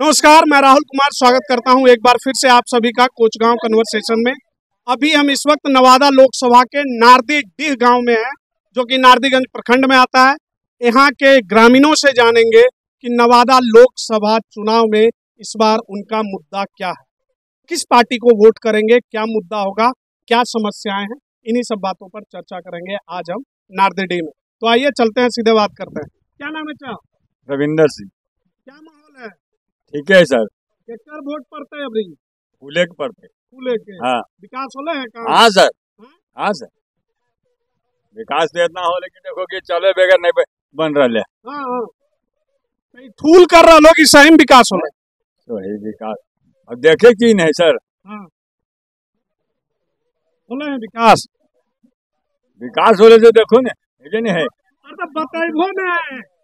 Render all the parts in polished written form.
नमस्कार, मैं राहुल कुमार स्वागत करता हूं एक बार फिर से आप सभी का कोचगांव कन्वर्सेशन में। अभी हम इस वक्त नवादा लोकसभा के नारदीडीह गांव में हैं, जो कि नारदीगंज प्रखंड में आता है। यहां के ग्रामीणों से जानेंगे कि नवादा लोकसभा चुनाव में इस बार उनका मुद्दा क्या है, किस पार्टी को वोट करेंगे, क्या मुद्दा होगा, क्या समस्याएं हैं। इन्हीं सब बातों पर चर्चा करेंगे आज हम नारदीडीह में। तो आइए चलते हैं, सीधे बात करते हैं। क्या नाम है चाह? रविंदर सिंह। क्या माहौल है? ठीक है सर। केकर वोट पड़ते हैं अभी? फूले के पड़ते। फूले के। हाँ विकास होले है काम? हाँ सर। हाँ? हाँ सर, विकास तो इतना हो, लेकिन देखो कि चले बगैर नहीं बन रहा है। हाँ हाँ, कहीं ठूल कर रहा लोग, सही में विकास होले? तो ही विकास अब देखे कि नहीं सर। हाँ, होले है विकास। विकास होले तो देखो ना, लेकिन है। अरे बताइबो ना,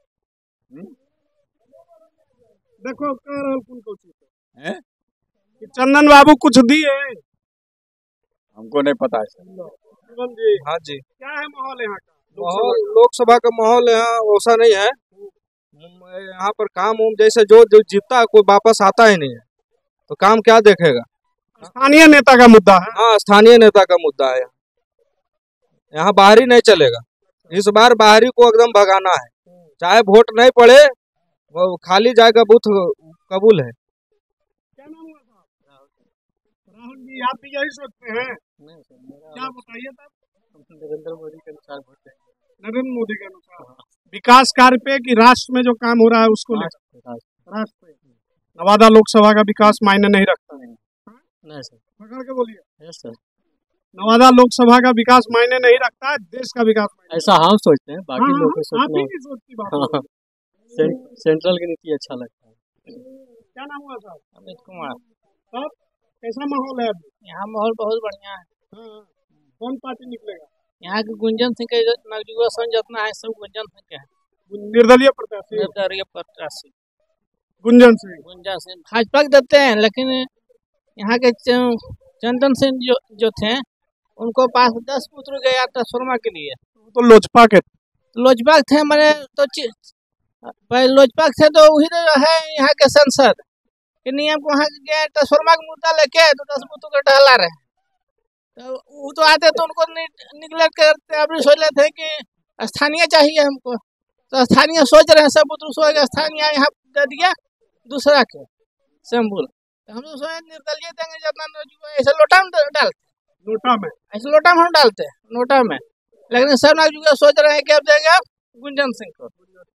देखो कह रहल कौन को चीज हैं? कि चंदन बाबू कुछ दिए? हमको नहीं पता है सर। शिवम जी, हाँ जी, क्या है माहौल यहाँ का? माहौल लोकसभा का माहौल यहाँ वैसा नहीं है। यहाँ पर काम उम जैसे जो जो जीतता है कोई वापस आता ही नहीं है, तो काम क्या देखेगा। स्थानीय नेता का मुद्दा है। हाँ, स्थानीय नेता का मुद्दा है। यहाँ बाहरी नहीं चलेगा। इस बार बाहरी को एकदम भगाना है, चाहे वोट नहीं पड़े, वो खाली जाएगा बूथ कबूल है। क्या नाम हुआ साहब? राहुल जी, आप भी यही सोचते हैं? क्या बताइए तब। नरेंद्र मोदी के अनुसार वोट देंगे। नरेंद्र मोदी के अनुसार विकास कार्य पे कि राष्ट्र में जो काम हो रहा है उसको लेकर? राष्ट्र पे। नवादा लोकसभा का विकास मायने नहीं रखता है? नहीं सर। पकड़ के बोलिए। यस सर, नवादा लोकसभा का विकास मायने नहीं रखता है, देश का विकास मायने। ऐसा हम सोचते हैं, हाँ, हाँ, आप ही की सोच की बात है। सेंट्रल की नीति अच्छा लगता है। क्या नाम हुआ साहब? अमित कुमार। साहब, कैसा माहौल है अभी? यहाँ माहौल बहुत बढ़िया है। हाँ, कौन पार्टी निकलेगा? यहाँ के गुंजन सिंह के नवयुवा जितना है सब गुंजन सिंह के हैं। निर्दलीय प्रत्याशी निर्दलीय प्रत्याशी गुंजन सिंह। गुंजन सिंह भाजपा के देते हैं, लेकिन यहाँ के चंदन सिंह जो थे उनको पास 10 पुत्र गया ट्रांसफार्मा के लिए। तो लोजपा के लोजपा थे मैंने तो लोजपा थे तो वही तो है यहाँ के संसद के नियम को वहाँ गए ट्रांसफार्मा का मुद्दा लेके तो 10 पुत्र को टहला रहे। तो वो तो आते तो उनको निगलेक्ट करते। अभी सोच रहे थे कि स्थानीय चाहिए हमको, तो स्थानीय सोच रहे हैं सब पुत्र सोच के स्थानीय यहाँ दे दिया दूसरा के सिंबल। तो हम लोग सोचे निर्दलीय देंगे जितना, ऐसे लोटा में डालते, नोटा में ऐसे लोटा में हम डालते नोटा में, लेकिन सब नवयुवा सोच रहे हैं कि अब देगा गुंजन सिंह को।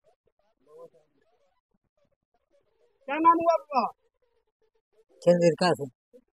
क्या नाम हुआ आपका? चंद्रिका से।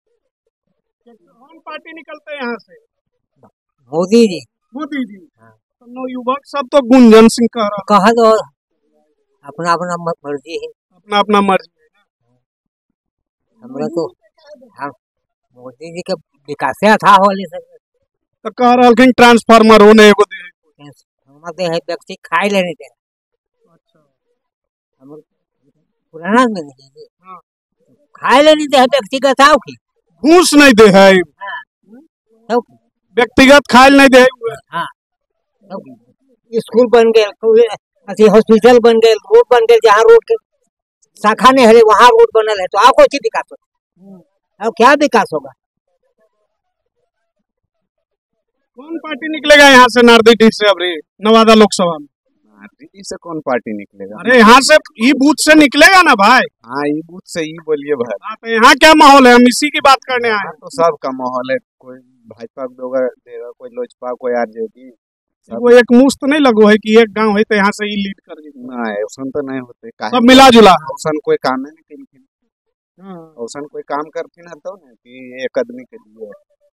कौन पार्टी निकलते हैं यहाँ से? मोदी जी। मोदी जी। तो नवयुवक सब तो गुंजन सिंह कह रहा। कहा तो अपना अपना मर्जी है, अपना अपना मर्जी है ना। हमरा तो हम मोदी जी के विकास था होले सब। तो कह रहलखिन ट्रांसफार्मर होने एगो दे। हम दे है व्यक्ति खाई लेने दे। अच्छा, हम पुराना में नहीं है। हाँ, खाई लेने दे व्यक्तिगत आओ की घूस नहीं दे है, तो व्यक्तिगत खाइल नहीं दे। हां, स्कूल बन गए, अथी हॉस्पिटल बन गए, रोड बन गए, जहाँ रोड के शाखा नहीं है वहाँ रोड बनल है, तो आपको की विकास होगा? अब क्या विकास होगा? कौन पार्टी निकलेगा यहाँ से नारदीडीह से अभी नवादा लोकसभा में? नारदीडीह से कौन पार्टी निकलेगा? अरे यहाँ से ई बूथ से निकलेगा ना भाई। हाँ, ये बूथ से ही बोलिए भाई। हाँ, तो यहाँ क्या माहौल है, हम इसी की बात करने आए हैं। तो सबका माहौल है, कोई भाजपा देगा, कोई लोजपा, कोई आरजेडी। वो एक मुश्त नहीं लगो है कि एक गांव है तो यहाँ से ही लीड कर दी। नहीं, औसन तो नहीं होते। सब मिला जुला। औसन कोई काम है नहीं, हाँ, औसन कोई काम करती ना तो ना कि एक आदमी के लिए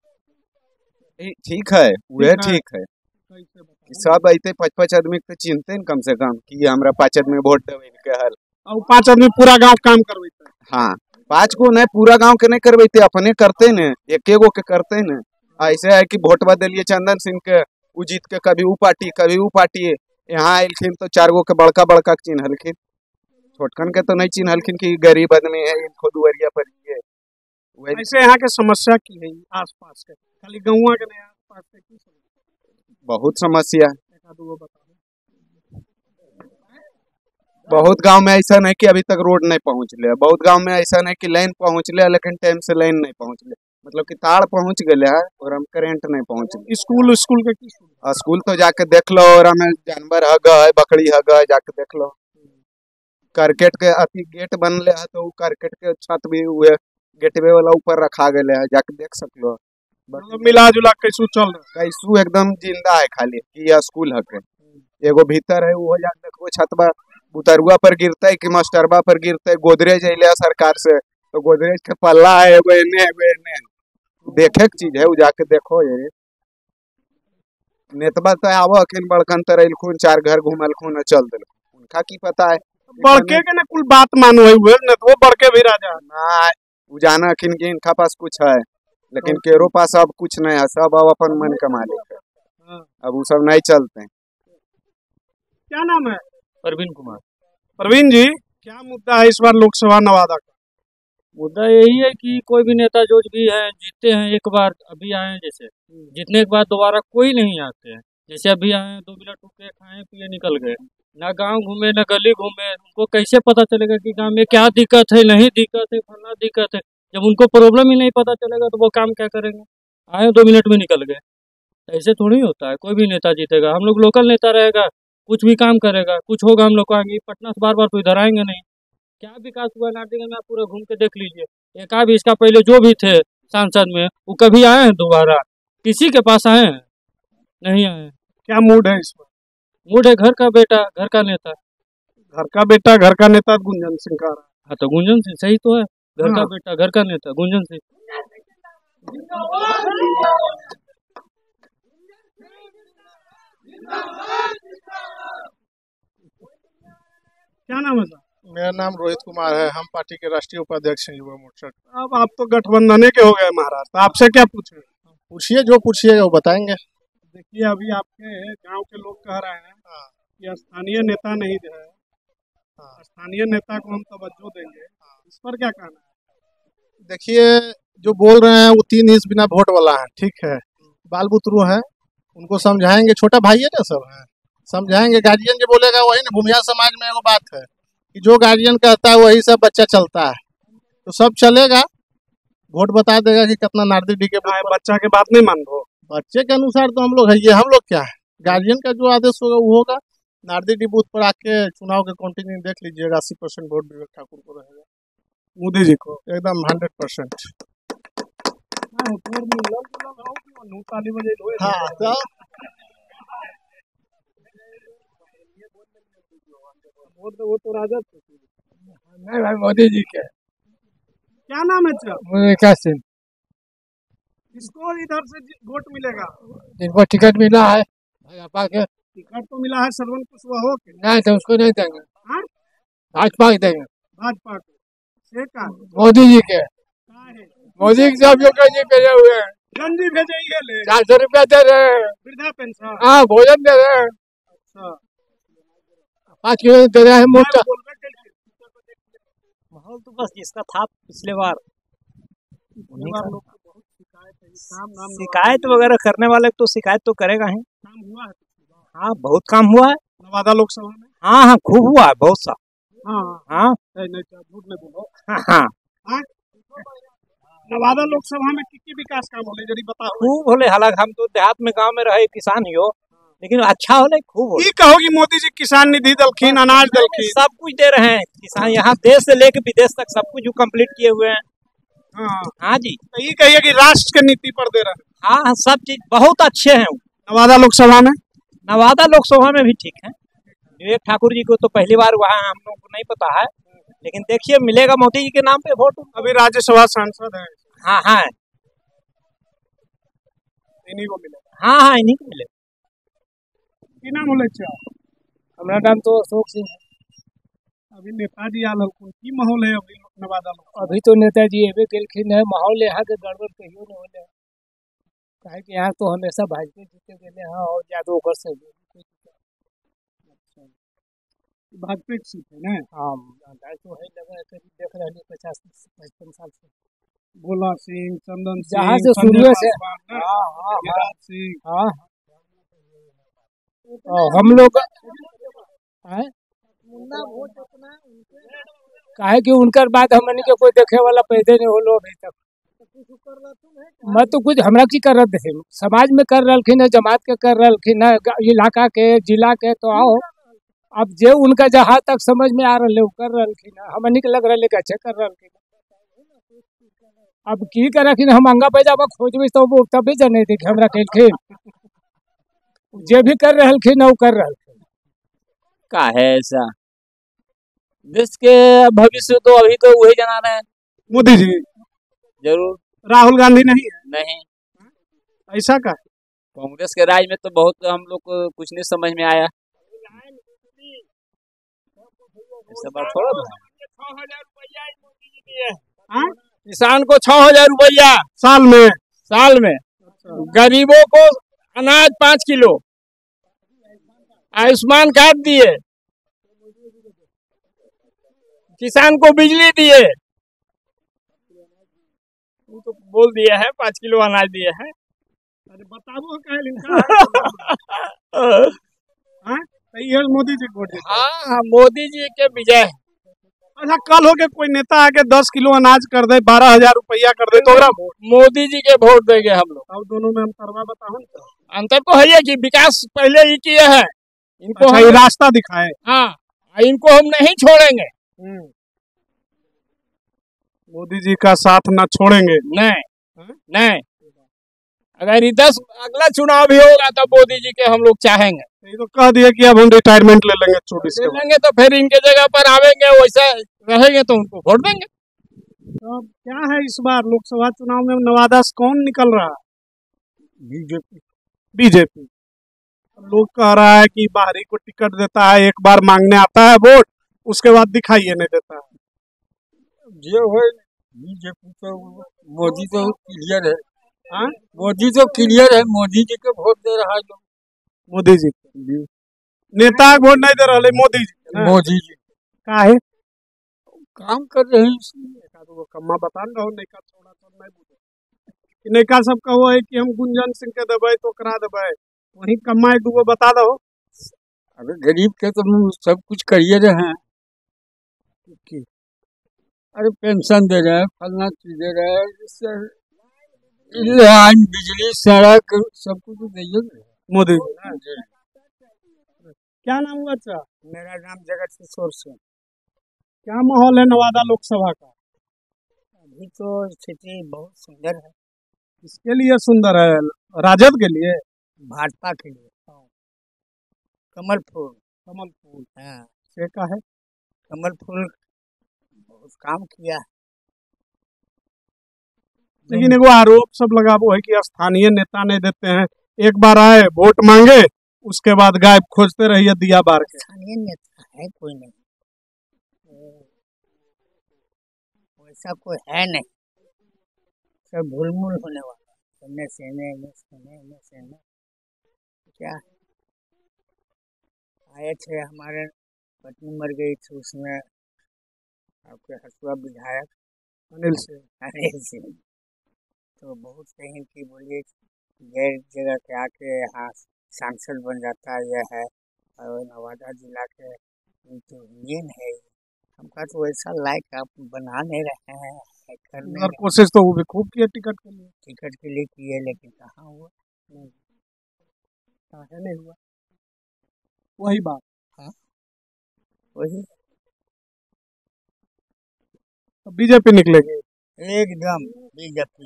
ठीक है, वह ठीक है कि सब ऐसे 5-5 आदमी तो चिन्हते हैं कम से कम कि हमरा 5 आदमी वोट देवे के हल। और 5 आदमी पूरा गांव काम करवाते हैं। हाँ, 5 को नहीं, पूरा गांव के नहीं करवाते, अपने करते न, एक गो के करते न। ऐसे है कि वोटवा दिलिए चंदन सिंह के, उ जीत के कभी उ पार्टी कभी उ पार्टी, यहाँ आलखिन तो 4 गो के बड़का बड़का चिन्हलखिन, छोटकन के तो नहीं चिन्हलखिन कि गरीब आदमी है इनको दुआरिया पर ये। ऐसे यहाँ के समस्या की है आसपास के, खाली गाँव के नहीं, आसपास के की समस्या? बहुत समस्या। एक आध गो बताओ। बहुत गांव में ऐसा नहीं कि अभी तक रोड नहीं पहुंच ले, बहुत गांव में ऐसा नहीं कि लाइन पहुंच ले, लेकिन टाइम से लाइन नहीं पहुंच ले, मतलब कि तार पहुंच गए है और हम करेंट नहीं पहुंच ले। स्कूल स्कूल के स्कूल तो जाके देख लो, और हमें जानवर हग है, बकरी हग है, जाके देख लो। करकेट के अति गेट बनले है, तो करकेट के छत भी हुए गेटवे वाला ऊपर रखा गया है, जाके देख सकलो। मतलब मिला जुला कैसू चल रहा कैसू एकदम जिंदा है, खाली कि यह स्कूल हक है। एगो भीतर है, वो जाके देखो छतबा उतरुआ पर गिरता है कि मास्टरबा पर गिरता है। गोदरेज अइले सरकार से, तो गोदरेज के पल्ला है एगो एने एगो एने, देखे के चीज है, वो जाके देखो। ये नेतबा तो आवो अखिन बड़कन तरैलखुन, 4 घर घुमलखुन चल दिलखुन, उनका की पता है। बड़के के ना कुल बात मानो है हुए न, तो वो बड़के भी राजा ना वो जाना अखिन कि इनका पास कुछ है, लेकिन केरो पास अब कुछ नहीं है, सब अब अपन मन का मालिक है। अब वो सब नहीं चलते हैं। क्या नाम है? परवीन कुमार। प्रवीण जी, क्या मुद्दा है इस बार लोकसभा नवादा का? मुद्दा यही है कि कोई भी नेता जो भी है जीतते हैं एक बार, अभी आए हैं जैसे जीतने के बाद दोबारा कोई नहीं आते हैं। जैसे अभी आए हैं 2 मिनट रुके, खाए पिए निकल गए, ना गांव घूमे ना गली घूमे। उनको कैसे पता चलेगा कि गांव में क्या दिक्कत है, नहीं दिक्कत है, फलना दिक्कत है। जब उनको प्रॉब्लम ही नहीं पता चलेगा तो वो काम क्या करेंगे? आए 2 मिनट में निकल गए, ऐसे थोड़ी होता है। कोई भी नेता जीतेगा, हम लोग लोकल नेता रहेगा, कुछ भी काम करेगा, कुछ होगा हम लोग को आएंगे। पटना से बार बार तो इधर आएंगे नहीं। क्या विकास हुआ नारदीगंज में, आप पूरा घूम के देख लीजिए। एक भी इसका पहले जो भी थे सांसद में, वो कभी आए हैं दोबारा? किसी के पास आए हैं? नहीं आए। क्या मूड है इस बार? मूड है घर का बेटा, घर का नेता। घर का बेटा घर का नेता गुंजन सिंह का रहा हाँ तो गुंजन सिंह सही तो है, घर का हाँ। बेटा घर का नेता गुंजन सिंह। क्या नाम है सर? मेरा नाम रोहित कुमार है, हम पार्टी के राष्ट्रीय उपाध्यक्ष हैं युवा मोर्चा के। अब आप तो गठबंधन के हो गए महाराज, तो आपसे क्या पूछे? पूछिए, जो पूछिएगा वो बताएंगे। देखिए अभी आपके गांव के लोग कह रहे हैं कि स्थानीय नेता नहीं है, स्थानीय नेता को हम तवज्जो देंगे, इस पर क्या कहना है? देखिए, जो बोल रहे हैं वो 3 इंच बिना वोट वाला है, ठीक है। बाल बुतरू है, उनको समझाएंगे, छोटा भाई है ना, सब है, समझाएंगे। गार्जियन जो बोलेगा वही ना। भूमिया समाज में वो बात है कि जो गार्जियन कहता है वही सब बच्चा चलता है, तो सब चलेगा। वोट बता देगा कि कितना नारदी डी के बच्चा के बात नहीं मान दो। बच्चे के अनुसार तो हम लोग है, ये हम लोग क्या है, गार्जियन का जो आदेश होगा वो होगा। नारदी डी बूथ पर आके चुनाव के काउंटिंग देख लीजिएगा, 80% वोट विवेक ठाकुर को रहेगा, मोदी जी को एकदम 100%। हाँ तो वो तो राजद नहीं भाई, मोदी जी के। क्या नाम है सर? विकास सिंह। किसको इधर से वोट मिलेगा? जिनको टिकट मिला है भाजपा के। टिकट तो मिला है श्रवण कुशवाहा के। नहीं तो उसको नहीं देंगे, हाँ? भाजपा के देंगे। भाजपा को से का मोदी जी के। है? मोदी के सब जो गंजी पहने हुए हैं, गंजी भेजाइए ले 400 रुपया दे रहे हैं। वृद्धा पेंशन। हाँ, भोजन दे रहे हैं, अच्छा 5 किलो दे रहे हैं मोटा। माहौल तो बस जिसका था पिछले बार, शिकायत वगैरह करने वाले तो शिकायत तो करेगा ही। काम हुआ है? हाँ बहुत काम हुआ है नवादा लोकसभा में। हाँ हाँ खूब हुआ है, बहुत सा। हाँ हाँ नहीं झूठ नहीं बोलो। हाँ हाँ? नवादा लोकसभा में की विकास काम होले जरी बताओ। खूब होले। हालांकि हम तो देहात में गांव में रहे किसान ही हो, लेकिन अच्छा होले, खूब होले। ये कहो कि मोदी जी किसान निधि दलखीन, अनाज दलखीन, सब कुछ दे रहे हैं किसान, यहाँ देश से लेकर विदेश तक सब कुछ कंप्लीट किए हुए हैं। हाँ हाँ जी, तो ये कहिए कि राष्ट्र के नीति पर दे रहे हैं। हाँ हाँ सब चीज बहुत अच्छे हैं। नवादा लोकसभा में, नवादा लोकसभा में भी ठीक है। विवेक ठाकुर जी को तो पहली बार वहाँ हम लोग को नहीं पता है, लेकिन देखिए मिलेगा मोदी जी के नाम पे वोट। अभी राज्यसभा सांसद है। हाँ हाँ इन्हीं को मिलेगा। हाँ हाँ इन्हीं को मिलेगा। की नाम होले अच्छा? हमारा नाम तो अशोक सिंह। अभी नेताजी आल हलकुन की माहौल है अभी नवादा लोकसभा? अभी तो नेताजी एबे गेलखिन है, माहौल यहाँ के गड़बड़ कहियो नहीं होले। काहे कि यहाँ तो हमेशा भाजपा जीते गए हैं और ज्यादा ओकर से भाजपा की सीट है ना। हाँ, अंदाज तो है लगा है, करीब देख रहे हैं 50-55 साल से। भोला सिंह, चंदन सिंह, जहाँ से संजय शुरू से। पासवान, ना? हाँ हाँ गिरिराज सिंह। हाँ, हम लोग आए काहे कि उनकर बाद हमनी के कोई देखे वाला पैदे नहीं होलो अभी तक। मैं तो कुछ हमरा की कर रहे थे, समाज में कर रहलखिन है, जमात के कर रहलखिन है, इलाका के जिला के, तो आओ अब जे उनका जहाँ तक समझ में आ रहे कर रहलखिन है, हमनी के लग रहे अच्छे कर रहलखिन। अब की करखिन हम अंगा पैजामा खोजबे तो वो तभी जने देखे हमरा कहलखिन, जे भी कर रहलखिन वो कर रहलखिन। का है ऐसा देश के भविष्य तो अभी तो वही जना रहे हैं। मोदी जी जरूर। राहुल गांधी नहीं है? नहीं। ऐसा का? कांग्रेस के राज में तो बहुत हम लोग को कुछ नहीं समझ में आया। ऐसा बात थोड़ा था। किसान को 6,000 रुपया साल में गरीबों को अनाज 5 किलो, आयुष्मान कार्ड दिए, किसान को बिजली दिए, तो बोल दिया है 5 किलो अनाज दिए हैं। अरे बताओ मोदी जी को। हाँ, मोदी जी के विजय। अच्छा, कल हो के कोई नेता आके 10 किलो अनाज कर दे, 12,000 रुपया कर दे, तो मोदी जी के वोट देंगे हम लोग। अब दोनों में अंतरवा बताओ। अंतर तो है कि विकास पहले ही किए हैं, इनको अच्छा, ये रास्ता दिखाए। हाँ, इनको हम नहीं छोड़ेंगे। मोदी जी का साथ ना छोड़ेंगे। नहीं। अगर ये 10 अगला चुनाव भी होगा तो मोदी जी के हम लोग चाहेंगे। ये तो कह दिए कि अब हम रिटायरमेंट ले लेंगे 24 ले लेंगे, तो फिर इनके जगह पर आवेंगे, वैसा रहेंगे तो उनको वोट देंगे। तो क्या है इस बार लोकसभा चुनाव में नवादा से कौन निकल रहा है? बीजेपी। लोग कह रहा है कि बाहरी को टिकट देता है, एक बार मांगने आता है वोट, उसके बाद दिखाइए नहीं देता है। बीजेपी तो मोदी तो क्लियर है। हाँ, मोदी तो क्लियर है, मोदी जी को वोट दे रहा है। मोदी जी नेता वोट नहीं दे रहे, मोदी जी का है काम कर रहे हैं। तो कम्मा बता रहा हूँ, नेका थोड़ा तो नहीं बुझे। नेका सब कहो है कि हम गुंजन सिंह के देवे तो करा देवे, वही कम्मा एक दूगो बता दो। अरे गरीब के तो सब कुछ करिए रहे हैं। अरे पेंशन दे रहे हैं, फलना चीज दे रहे हैं, बिजली सड़क सब कुछ दे मोदी जी। क्या नाम हुआ? अच्छा, मेरा नाम जगत किशोर सिंह। क्या माहौल है नवादा लोकसभा का? अभी तो स्थिति बहुत सुंदर है। किसके लिए सुंदर है? राजद के लिए? भाजपा के लिए। कमल फूल। हाँ, से का है कमल फूल बहुत काम किया है। लेकिन एगो आरोप सब लगाबो है कि स्थानीय नेता नहीं देते हैं, एक बार आए वोट मांगे, उसके बाद गायब खोजते रहिए दिया बार के। स्थानीय नेता है कोई नहीं, वैसा कोई है नहीं, सब भूलमूल होने वाला। सेने क्या आए थे, हमारे पत्नी मर गई थी, उसमें आपके हसुआ विधायक अनिल सिंह तो बहुत कहीं की बोलिए गैर जगह के आके यहाँ सांसद बन जाता है, यह है। और नवादा जिला के तो मेन है, हमका तो वैसा लायक आप बना नहीं रहे हैं, करने कोशिश तो वो भी खूब किया टिकट के लिए किए, लेकिन कहाँ हुआ? नहीं हुआ। वही बात। हाँ, वही तो बीजेपी निकलेगी एकदम। बीजेपी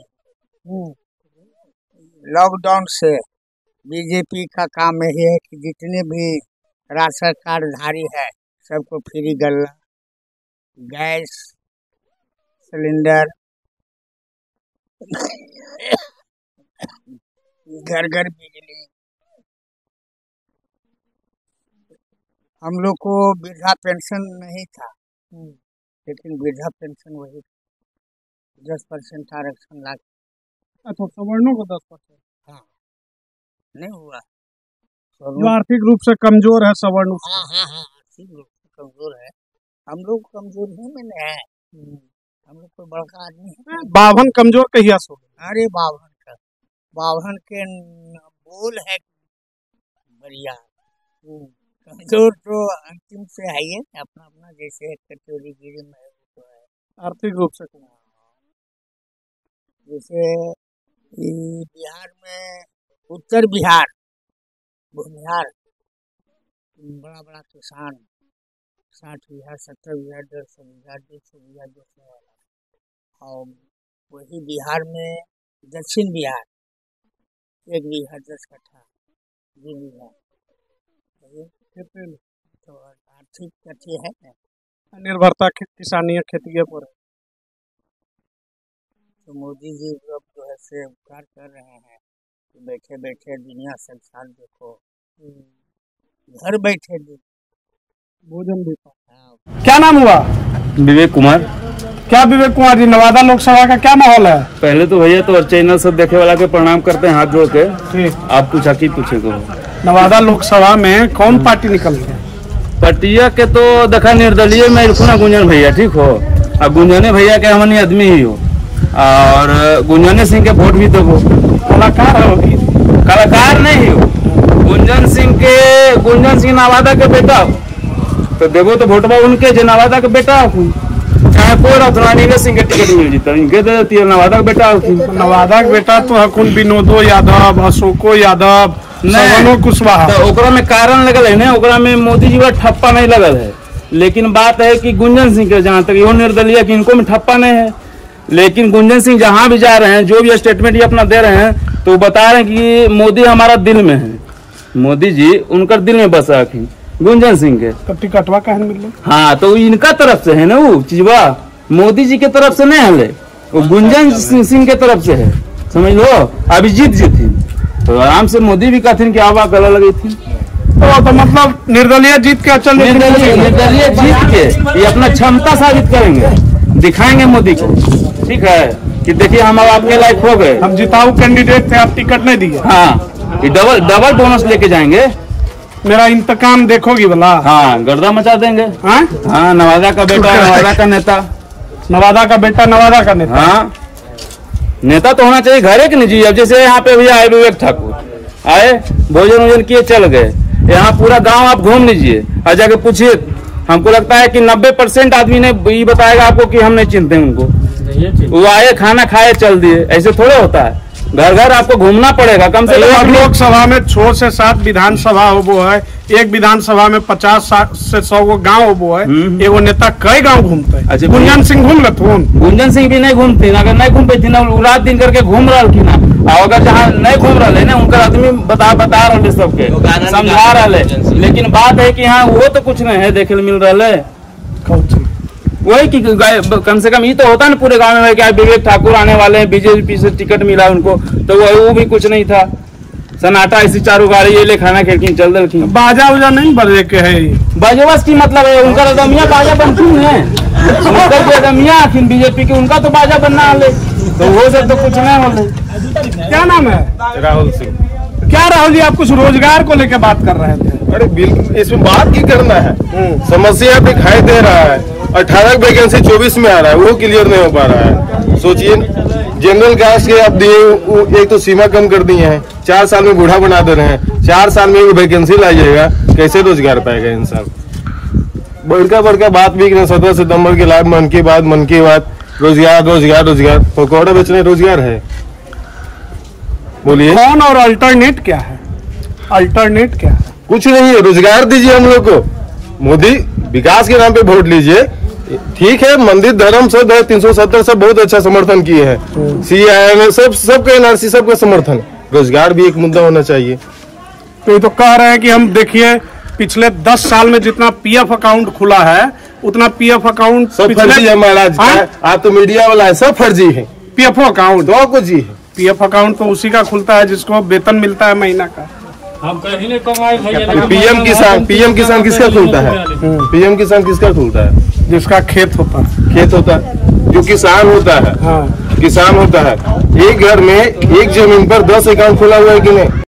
लॉकडाउन से बीजेपी का काम यही है कि जितने भी राशन कार्डधारी है सबको फ्री गल्ला, गैस सिलेंडर, घर घर बिजली। हम लोग को वृद्धा पेंशन नहीं था, लेकिन वृद्धा पेंशन वही 10% आरक्षण लाग। अच्छा, सवर्णों को 10%? हाँ, नहीं हुआ। जो आर्थिक रूप से कमजोर है सवर्ण। हाँ, आर्थिक रूप से कमजोर है, हम लोग कमजोर ही में नहीं है। हम लोग कोई बड़का आदमी है। 52 कमजोर कहिया सो? अरे 52 के बोल है बढ़िया, कमजोर तो अंतिम से है ही, अपना अपना जैसे कटोरी गिरी में तो है आर्थिक रूप से कम। जैसे बिहार में उत्तर बिहार भूमिहार बड़ा बड़ा किसान 60 बीघा 70 बीघा 150 बीघा 200 बीघा बेचने वाला, और वही बिहार में दक्षिण बिहार 1 बीघा 10 कट्ठा 2 बीघा, तो आर्थिक कथी है ना, निर्भरता किसानी खेती के ऊपर। तो मोदी जी अब जो है से उपकार कर रहे हैं कि बैठे बैठे दुनिया संसार देखो, घर बैठे भोजन भी। क्या नाम हुआ? विवेक कुमार। क्या विवेक कुमार जी, नवादा लोकसभा का क्या माहौल है? पहले तो भैया तो चैनल सब देखे वाला के प्रणाम करते हैं हाथ जोड़ के। आप पूछा की पूछे को नवादा लोकसभा में कौन पार्टी निकल रही है? पटिया के तो देखा निर्दलीय में इरफुना गुंजन भैया, ठीक हो। अब गुंजने भैया के हमनी आदमी ही हो, और गुंजने सिंह के वोट भी तो हो। कलाकार हो? कलाकार नहीं हो, गुंजन सिंह नवादा के बेटा हो, तो देवो तो वोटवा उनके जो नवादा के बेटा हो, चाहे कोई रतनानी सिंह के टिकट मिल जीता, इनके दे देती है, नवादा का बेटा हो। नवादा के बेटा तो हकुन विनोदो यादव, अशोको यादव, सवनो कुशवाहा। तो ओकरा में कारण लगल है ना, ओकरा में मोदी जी का ठप्पा नहीं लगल है, लेकिन बात है कि गुंजन सिंह के जहाँ तक यो निर्दलीय कि इनको में ठप्पा नहीं है, लेकिन गुंजन सिंह जहाँ भी जा रहे हैं, जो भी स्टेटमेंट ये अपना दे रहे हैं, तो बता रहे हैं कि मोदी हमारा दिल में है, मोदी जी उनका दिल में बसा रखी गुंजन सिंह के। तो टिकटवा कहाँ मिल रही? हाँ, तो इनका तरफ से है ना वो चीजवा, मोदी जी के तरफ से नहीं है, वो गुंजन सिंह के तरफ से है, समझ लो। अभी जीत थी तो आराम से मोदी भी कहते कि आवा गला लगी थी, तो मतलब निर्दलीय जीत के अचल निर्दलीय जीत के ये अपना क्षमता साबित करेंगे, दिखाएंगे मोदी को, ठीक है कि देखिए हम अब आपके लायक हो गए, हम जिताऊ कैंडिडेट थे, आप टिकट नहीं दिए। हाँ, ये डबल बोनस लेके जाएंगे, मेरा इंतकाम देखोगी भला। हाँ, गर्दा मचा देंगे। हाँ, नवादा का बेटा नवादा का नेता, नवादा का बेटा नवादा का नेता। हाँ, नेता तो होना चाहिए घर के निजी। अब जैसे यहाँ पे भैया आए विवेक ठाकुर आए, भोजन किए चल गए, यहाँ पूरा गांव आप घूम लीजिए और जाके पूछिए, हमको लगता है कि 90% आदमी ने ये बताएगा आपको कि हम नहीं चिंते उनको, वो आए खाना खाए चल दिए, ऐसे थोड़े होता है, घर घर आपको घूमना पड़ेगा कम से कम। लोकसभा में 6 से 7 विधानसभा हो है, एक विधानसभा में 50 से 100 गो गाँव हो है, एगो नेता कई गाँव घूमते हैं। अच्छा, गुंजन सिंह घूम लेते? गुंजन सिंह भी नहीं घूमती, अगर नहीं घूम पाती ना, रात दिन करके घूम रहा की ना, और अगर जहाँ नहीं घूम रहा है ना, उनका आदमी बता रहे सबके, समझा रहे, लेकिन बात है कि हाँ वो तो कुछ नहीं है देखे मिल रहा है। वही कि कम से कम ये तो होता ना पूरे गांव में कि विवेक ठाकुर आने वाले हैं, बीजेपी से टिकट मिला उनको, तो वो भी कुछ नहीं था, सन्नाटा ऐसी चारों गाड़ी ये ले खाना खिड़की चल दे। बाजा उजा नहीं बजे के है, बाजोबस की मतलब है उनका रदमिया बाजा बनती है, उनका रदमिया आखिर बीजेपी की, उनका तो बाजा बनना है, तो वो सब तो कुछ नहीं हो। क्या नाम है? राहुल सिंह। क्या राहुल जी, आप कुछ रोजगार को लेकर बात कर रहे थे? अरे बिल्कुल, इसमें बात की करना है, समस्या दिखाई दे रहा है, 18 वैकेंसी 24 में आ रहा है, वो क्लियर नहीं हो पा रहा है। सोचिए जनरल कास्ट के आप दिए, एक तो सीमा कम कर दी है, 4 साल में बूढ़ा बना दे रहे हैं, 4 साल में वैकेंसी लाइएगा, कैसे रोजगार पाएगा इंसान? बड़का बात भी 17 सितंबर के लाइव मन की बात, रोजगार पकौड़ा बेचने रोजगार है, बोलिए कौन? और अल्टरनेट क्या है? अल्टरनेट क्या है? कुछ नहीं है, रोजगार दीजिए हम लोग को। मोदी विकास के नाम पे वोट लीजिए, ठीक है, मंदिर धर्म सब 370 सब बहुत अच्छा समर्थन किए हैं, CIM सबका NRC सबका समर्थन, रोजगार भी एक मुद्दा होना चाहिए। तो ये तो कह रहे हैं कि हम देखिए पिछले 10 साल में जितना PF अकाउंट खुला है, उतना PF अकाउंट सब फर्जी है महाराज। आप तो मीडिया वाला है, सब फर्जी है। PF अकाउंट तो कुछ ही है, PF अकाउंट तो उसी का खुलता है जिसको वेतन मिलता है महीना का। हम कहीं नहीं कमाए भैया। PM किसान किसका खुलता है? PM किसान किसका खुलता है? जिसका खेत होता है, जो किसान होता है। हाँ, किसान होता है। एक घर में एक जमीन पर 10 अकाउंट खुला हुआ है कि नहीं?